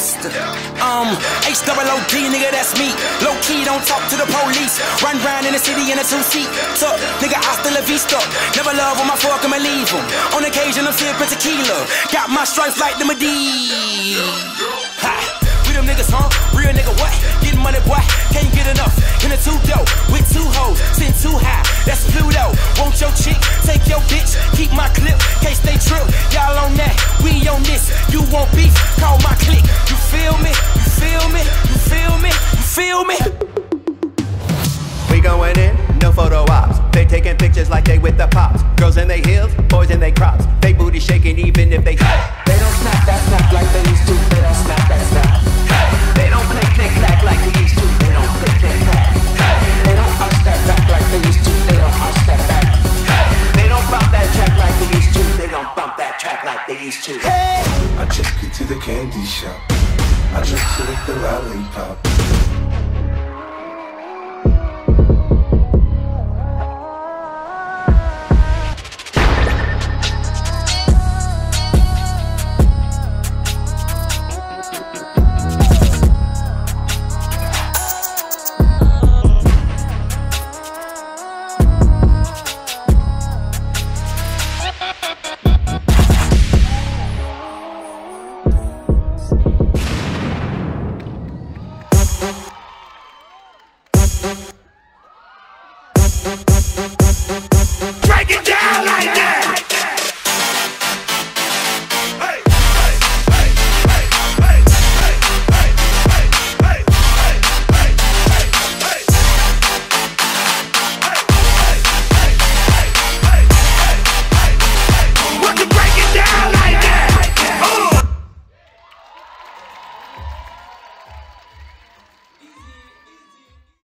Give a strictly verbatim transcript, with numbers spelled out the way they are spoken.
gangster. Um, H O O D, nigga, that's me. Low key, don't talk to the police. Run round in the city in a two-seat. Tuck, nigga, hasta la vista. Never love on my fork, I'ma leave him. On occasion, I'm sipping tequila. Got my stripes like the Medivh. Ha! We them niggas, huh? Real nigga, what? Getting money, boy, can't get enough. In a two-dope, with two hoes, sitting too high. That's Pluto. Want your chick, take your bitch, keep my clip, case they trip. Y'all on that, we on this. You want beef? Call my clique. You feel me? You feel me? You feel me? You feel me? We going in, no photo ops. They taking pictures like they with the pops. Girls in they heels, boys in they crops. They booty shaking even if they They don't snap that snap like they used to. They don't snap that snap. They don't play click clack like they used to. They don't play click clack. They don't arch that back like they used to. They don't arch that back. They don't bump that track like they used to. They don't bump that track like they used to. I took you to the candy shop. I just licked the lollipop.